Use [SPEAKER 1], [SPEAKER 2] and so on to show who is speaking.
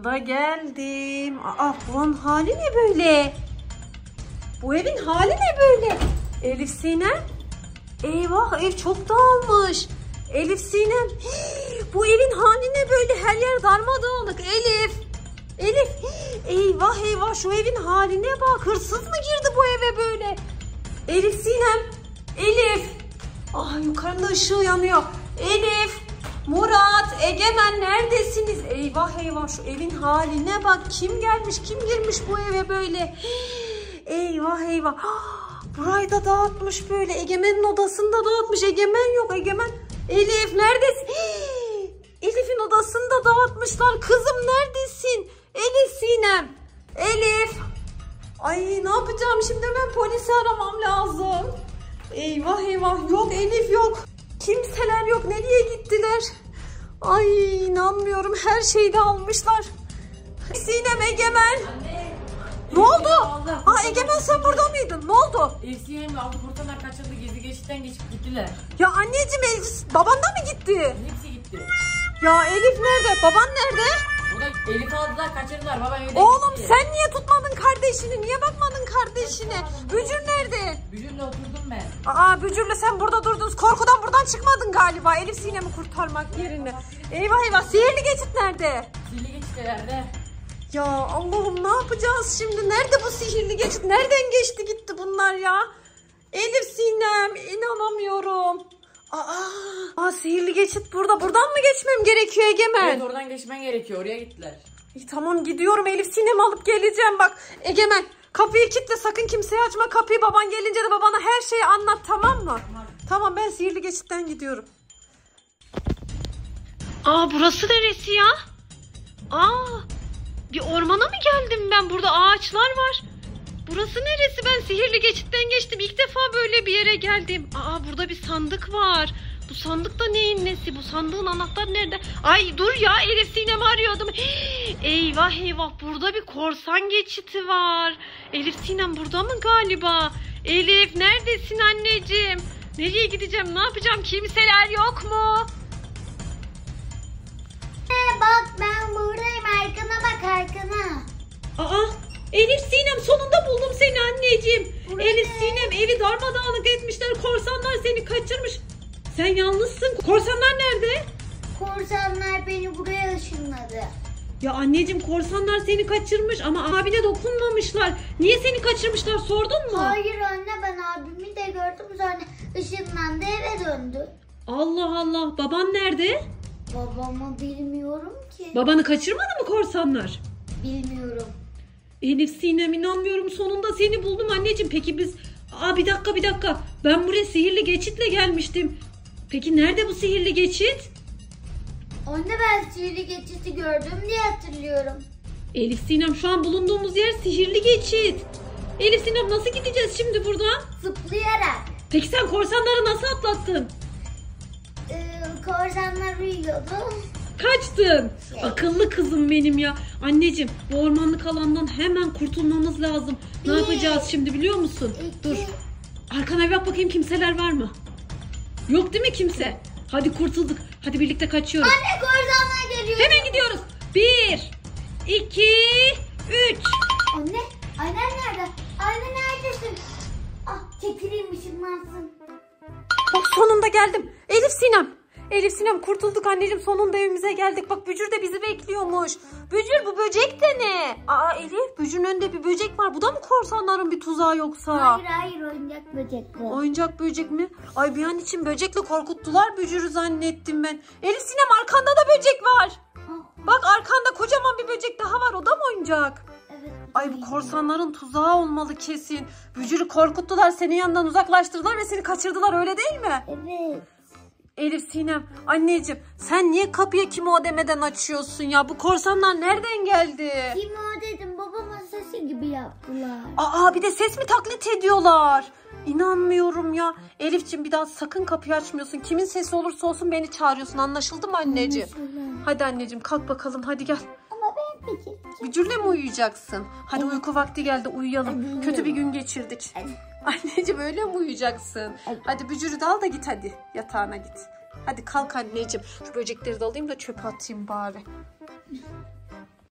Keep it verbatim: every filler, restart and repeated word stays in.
[SPEAKER 1] Sonunda geldim. Aa, buranın hali ne böyle? Bu evin hali ne böyle? Elif Sinem. Eyvah, ev çok dağılmış. Elif Sinem. Hii, bu evin hali ne böyle? Her yer darmadağınık. Elif. Elif. Hii, eyvah eyvah, şu evin haline bak. Hırsız mı girdi bu eve böyle? Elif Sinem. Elif. Ah, yukarıda ışığı yanıyor. Elif. Murat, Egemen neredesiniz? Eyvah eyvah, şu evin haline bak. Kim gelmiş, kim girmiş bu eve böyle? Eyvah eyvah. Burayı da dağıtmış böyle. Egemen'in odasını da dağıtmış. Egemen yok, Egemen. Elif neredesin? Elif'in odasını da dağıtmışlar. Kızım neredesin? Elif Sinem. Elif. Ay, ne yapacağım şimdi? Hemen polisi aramam lazım. Eyvah eyvah, yok Elif yok. Kimseler yok. Nereye gittiler? Ay, inanmıyorum. Her şeyi de almışlar. Sinem, Egemen.
[SPEAKER 2] Anne.
[SPEAKER 1] Ne oldu? Aa, Egemen sen burada mıydın? Ne oldu?
[SPEAKER 2] Elif Sinem'le aldı kurtanlar kaçırdı. Gizli geçitten geçip gittiler.
[SPEAKER 1] Ya anneciğim, Elif baban da mı gitti?
[SPEAKER 2] Hepsi gitti.
[SPEAKER 1] Ya Elif nerede? Baban nerede?
[SPEAKER 2] Burada Elif'i aldılar, kaçırdılar. Baba evde
[SPEAKER 1] Oğlum
[SPEAKER 2] gitti.
[SPEAKER 1] sen niye tutmadın kardeşini? Niye bakmadın kardeşine? Bücür nerede?
[SPEAKER 2] Bücürle oturdum ben.
[SPEAKER 1] Aa, Bücür'le sen burada durdunuz. Korkudan buradan çıkmadın galiba. Elif Sinem'i kurtarmak yerine. Eyvah eyvah, sihirli geçit nerede?
[SPEAKER 2] Sihirli geçitlerde.
[SPEAKER 1] Ya Allah'ım, ne yapacağız şimdi? Nerede bu sihirli geçit? Nereden geçti gitti bunlar ya? Elif Sinem, inanamıyorum. Aa, aa, sihirli geçit burada. Buradan mı geçmem gerekiyor Egemen?
[SPEAKER 2] Evet, oradan geçmen gerekiyor. Oraya gittiler.
[SPEAKER 1] İyi, tamam, gidiyorum. Elif Sinem'i alıp geleceğim bak. Egemen, kapıyı kilitle, sakın kimseye açma kapıyı. Baban gelince de babana her şeyi anlat, tamam mı?
[SPEAKER 2] Tamam.
[SPEAKER 1] Tamam, ben sihirli geçitten gidiyorum. Aa, burası neresi ya? Aa, bir ormana mı geldim ben? Burada ağaçlar var. Burası neresi? Ben sihirli geçitten geçtim. İlk defa böyle bir yere geldim. Aa, burada bir sandık var. Bu sandık da neyin nesi? Bu sandığın anahtarı nerede? Ay dur ya, Elif Sinem'i arıyordum. Hii, eyvah eyvah, burada bir korsan geçiti var. Elif Sinem burada mı galiba? Elif neredesin anneciğim? Nereye gideceğim? Ne yapacağım? Kimseler yok mu?
[SPEAKER 3] Bak, ben buradayım, arkana bak, arkana.
[SPEAKER 1] Aa, Elif Sinem, sonunda buldum seni anneciğim.
[SPEAKER 3] Burası
[SPEAKER 1] Elif
[SPEAKER 3] ne?
[SPEAKER 1] Sinem, evi darmadağınık etmişler. Korsanlar seni kaçırmış. Sen yalnızsın. Korsanlar nerede?
[SPEAKER 3] Korsanlar beni buraya ışınladı.
[SPEAKER 1] Ya anneciğim, korsanlar seni kaçırmış ama abine dokunmamışlar. Niye seni kaçırmışlar, sordun mu?
[SPEAKER 3] Hayır anne, ben abimi de gördüm, sonra ışınlandı, eve döndü.
[SPEAKER 1] Allah Allah, baban nerede?
[SPEAKER 3] Babamı bilmiyorum ki.
[SPEAKER 1] Babanı kaçırmadı mı korsanlar?
[SPEAKER 3] Bilmiyorum.
[SPEAKER 1] Elif Sinem, inanmıyorum, sonunda seni buldum anneciğim. Peki biz... Aa, bir dakika bir dakika. Ben buraya sihirli geçitle gelmiştim. Peki nerede bu sihirli geçit?
[SPEAKER 3] Anne, ben sihirli geçiti gördüm diye hatırlıyorum.
[SPEAKER 1] Elif Sinem, şu an bulunduğumuz yer sihirli geçit. Elif Sinem, nasıl gideceğiz şimdi buradan?
[SPEAKER 3] Zıplayarak.
[SPEAKER 1] Peki sen korsanları nasıl atlattın?
[SPEAKER 3] Ee, korsanlar uyuyordu.
[SPEAKER 1] Kaçtın. Akıllı kızım benim ya. Anneciğim, bu ormanlık alandan hemen kurtulmamız lazım. Ne
[SPEAKER 3] Bir,
[SPEAKER 1] yapacağız şimdi biliyor musun?
[SPEAKER 3] iki.
[SPEAKER 1] Dur. Arkana bir bak bakayım, kimseler var mı? Yok değil mi kimse? Hadi kurtulduk. Hadi birlikte kaçıyoruz.
[SPEAKER 3] Anne, korsanlar geliyor.
[SPEAKER 1] Hemen gidiyoruz. Bir, iki, üç.
[SPEAKER 3] Anne, annen nerede? Anne neredesin? Ah, çekileyim, ışınlansın.
[SPEAKER 1] Bak, sonunda geldim. Elif Sinem. Elif Sinem, kurtulduk anneciğim. Sonunda evimize geldik. Bak, Bücür de bizi bekliyormuş. Bücür, bu böcek de ne? Aa Elif, Bücür'ün önünde bir böcek var. Bu da mı korsanların bir tuzağı yoksa?
[SPEAKER 3] Hayır hayır, oyuncak böcek bu.
[SPEAKER 1] Oyuncak böcek mi? Ay, bir an için böcekle korkuttular Bücür'ü zannettim ben. Elif Sinem, arkanda da böcek var.
[SPEAKER 3] Ah,
[SPEAKER 1] Bak, arkanda kocaman bir böcek daha var. O da mı oyuncak?
[SPEAKER 3] evet.
[SPEAKER 1] Ay, bu korsanların tuzağı olmalı kesin. Bücür'ü korkuttular, senin yanından uzaklaştırdılar ve seni kaçırdılar, öyle değil mi?
[SPEAKER 3] Evet.
[SPEAKER 1] Elif Sinem, anneciğim, sen niye kapıyı kim o demeden açıyorsun ya? Bu korsanlar nereden geldi?
[SPEAKER 3] Kim o dedim, babamın sesi gibi yaptılar.
[SPEAKER 1] Aa, bir de ses mi taklit ediyorlar? İnanmıyorum ya. Elifciğim, bir daha sakın kapıyı açmıyorsun. Kimin sesi olursa olsun beni çağırıyorsun, anlaşıldı mı anneciğim?
[SPEAKER 3] Anlaşıldı.
[SPEAKER 1] Hadi anneciğim, kalk bakalım, hadi gel.
[SPEAKER 3] Ama ben peki.
[SPEAKER 1] Bücür'le mi uyuyacaksın? Hadi, uyku vakti geldi, uyuyalım.
[SPEAKER 3] Hadi
[SPEAKER 1] Kötü bir
[SPEAKER 3] uyuyalım.
[SPEAKER 1] gün geçirdik.
[SPEAKER 3] Hadi.
[SPEAKER 1] Anneciğim, öyle mi uyuyacaksın?
[SPEAKER 3] Hadi.
[SPEAKER 1] Hadi Bücür'ü de al da git hadi. Yatağına git. Hadi kalk anneciğim. Şu böcekleri de alayım da çöpe atayım bari.